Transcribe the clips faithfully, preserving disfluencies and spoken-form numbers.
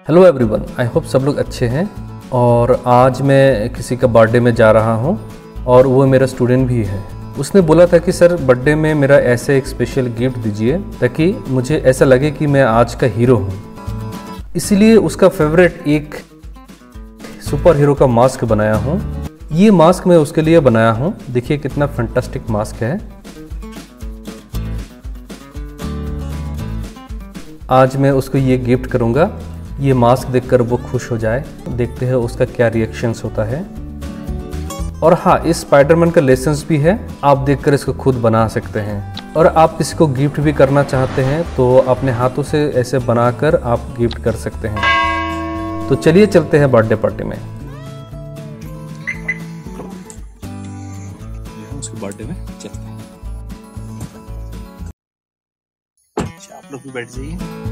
Hello everyone, I hope सब लोग अच्छे हैं। और आज मैं किसी का बर्थडे में जा रहा हूं और वो मेरा स्टूडेंट भी है। उसने बोला था कि सर बर्थडे में मेरा ऐसे एक स्पेशल गिफ्ट दीजिए ताकि मुझे ऐसा लगे कि मैं आज का हीरो हूं। इसीलिए उसका फेवरेट एक सुपर हीरो का मास्क बनाया हूं। ये मास्क मैं उसके लिए बनाया हूं। देखिए कितना फैंटास्टिक मास्क है। आज मैं उसको ये गिफ्ट करूंगा। ये मास्क देखकर वो खुश हो जाए। देखते हैं उसका क्या रिएक्शंस होता है। और हाँ, इस स्पाइडरमैन का लेसन्स भी है, आप देखकर इसको खुद बना सकते हैं। और आप किसी को गिफ्ट भी करना चाहते हैं तो अपने हाथों से ऐसे बनाकर आप गिफ्ट कर सकते हैं। तो चलिए चलते हैं बर्थडे पार्टी में। उसके बर्थडे में चलते हैं। अच्छा, आप लोग भी बैठ जाइए।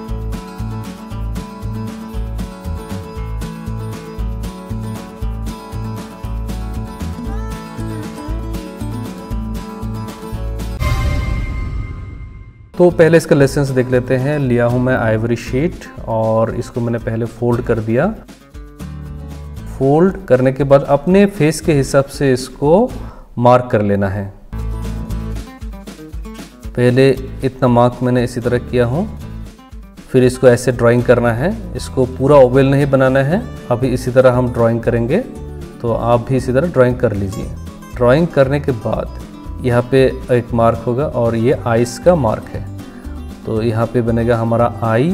तो पहले इसका लेसन्स देख लेते हैं। लिया हूं मैं आइवरी शीट और इसको मैंने पहले फोल्ड कर दिया। फोल्ड करने के बाद अपने फेस के हिसाब से इसको मार्क कर लेना है। पहले इतना मार्क मैंने इसी तरह किया हूं। फिर इसको ऐसे ड्राइंग करना है। इसको पूरा ओवल नहीं बनाना है। अभी इसी तरह हम ड्राइंग करेंगे, तो आप भी इसी तरह ड्राइंग कर लीजिए। ड्राइंग करने के बाद यहाँ पे एक मार्क होगा और ये आईज का मार्क है। तो यहाँ पे बनेगा हमारा आई।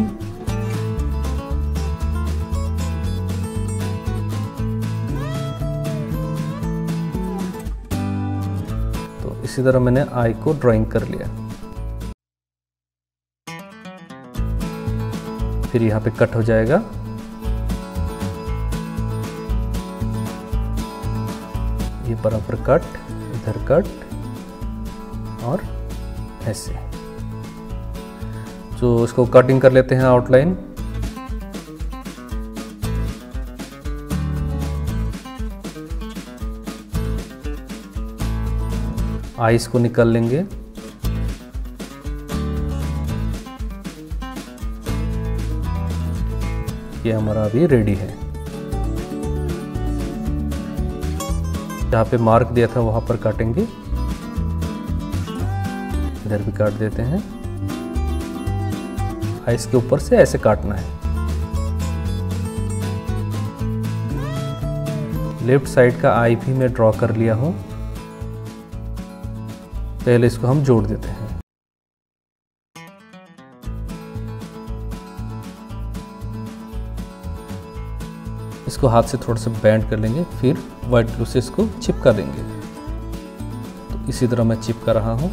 तो इसी तरह मैंने आई को ड्राइंग कर लिया। फिर यहाँ पे कट हो जाएगा। ये बराबर कट, इधर कट और ऐसे। तो इसको कटिंग कर लेते हैं आउटलाइन। आईज को निकाल लेंगे। ये हमारा अभी रेडी है। जहाँ पे मार्क दिया था वहां पर काटेंगे। इधर भी काट देते हैं। आइस के ऊपर से ऐसे काटना है। लेफ्ट साइड का आई भी मैं ड्रॉ कर लिया हूं। पहले इसको हम जोड़ देते हैं। इसको हाथ से थोड़ा सा बैंड कर लेंगे, फिर व्हाइट ग्लू से इसको चिपका देंगे। तो इसी तरह मैं चिपका रहा हूं।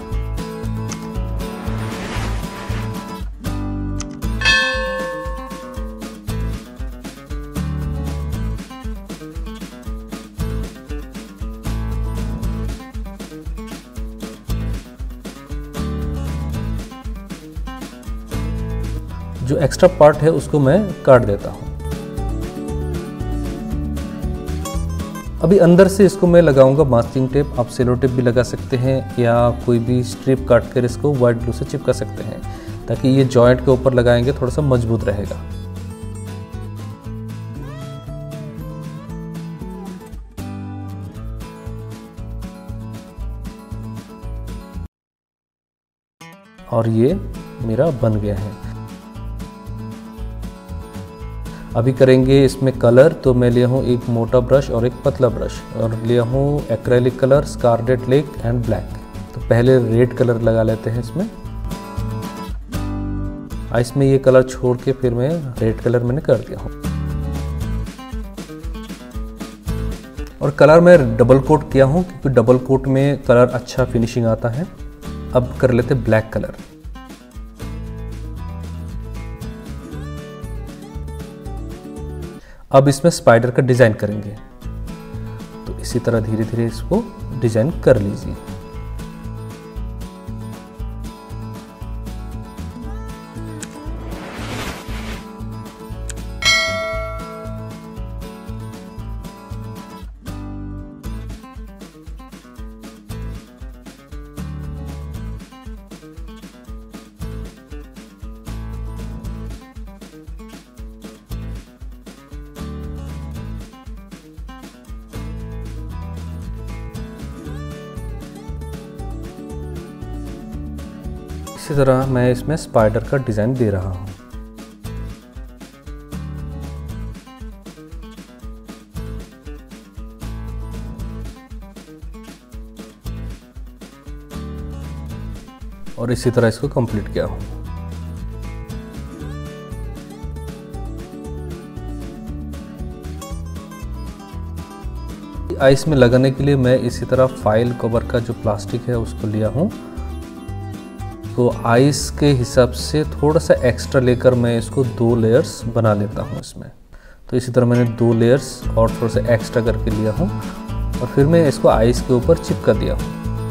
जो एक्स्ट्रा पार्ट है उसको मैं काट देता हूं। अभी अंदर से इसको मैं लगाऊंगा मास्किंग टेप। आप सेलो टेप भी लगा सकते हैं या कोई भी स्ट्रिप काट कर इसको व्हाइट ग्लू से चिपका सकते हैं, ताकि ये जॉइंट के ऊपर लगाएंगे थोड़ा सा मजबूत रहेगा। और ये मेरा बन गया है। अभी करेंगे इसमें कलर। तो मैं लिया हूँ एक मोटा ब्रश और एक पतला ब्रश, और लिया हूँ acrylic colour, scarlet lake and black. तो पहले रेड कलर लगा लेते हैं इसमें। इसमें ये कलर छोड़ के फिर मैं रेड कलर मैंने कर दिया हूँ। और कलर मैं डबल कोट किया हूँ क्योंकि डबल कोट में कलर अच्छा फिनिशिंग आता है। अब कर लेते ब्लैक कलर। अब इसमें स्पाइडर का डिजाइन करेंगे। तो इसी तरह धीरे धीरे इसको डिजाइन कर लीजिए। इसी तरह मैं इसमें स्पाइडर का डिज़ाइन दे रहा हूँ। और इसी तरह इसको कंप्लीट किया हूँ। आइस में लगाने के लिए मैं इसी तरह फाइल कवर का जो प्लास्टिक है उसको लिया हूँ। तो आइस के हिसाब से थोड़ा सा एक्स्ट्रा लेकर मैं इसको दो लेयर्स बना लेता हूँ इसमें। तो इसी तरह मैंने दो लेयर्स और थोड़ा सा एक्स्ट्रा करके लिया हूँ और फिर मैं इसको आइस के ऊपर चिपका दिया हूँ।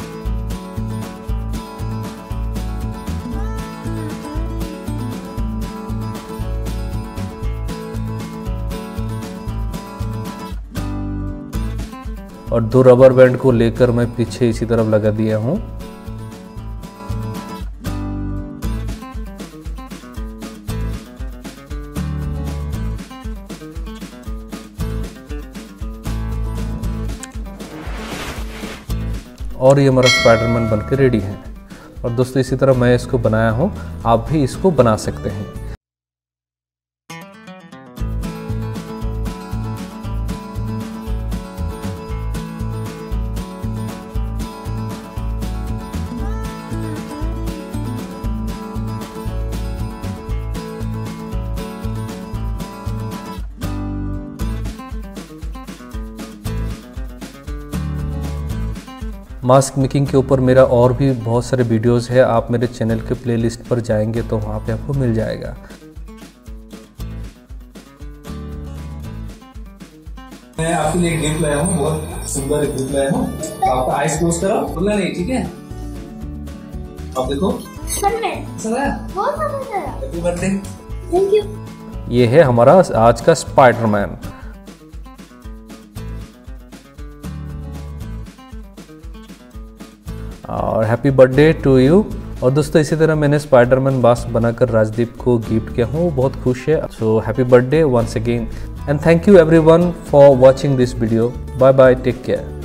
और दो रबर बैंड को लेकर मैं पीछे इसी तरफ लगा दिया हूँ। और ये हमारा स्पाइडरमैन बनकर रेडी है। और दोस्तों इसी तरह मैं इसको बनाया हूँ, आप भी इसको बना सकते हैं। मास्क मेकिंग के ऊपर मेरा और भी बहुत सारे वीडियोस है, आप मेरे चैनल के प्लेलिस्ट पर जाएंगे तो वहाँ पे आपको मिल जाएगा। मैं आपके लिए गिफ्ट लाया हूँ, बहुत सुंदर गिफ्ट लाया हूँ। आपका आइस क्लोज करो, बोलना नहीं, ठीक है? आप देखो, हैप्पी बर्थडे। Thank you. ये है हमारा आज का स्पाइडरमैन। और हैप्पी बर्थडे टू यू। और दोस्तों इसी तरह मैंने स्पाइडरमैन मास्क बनाकर राजदीप को गिफ्ट किया हूँ, वो बहुत खुश है। So happy birthday once again and thank you everyone for watching this video. Bye bye, take care.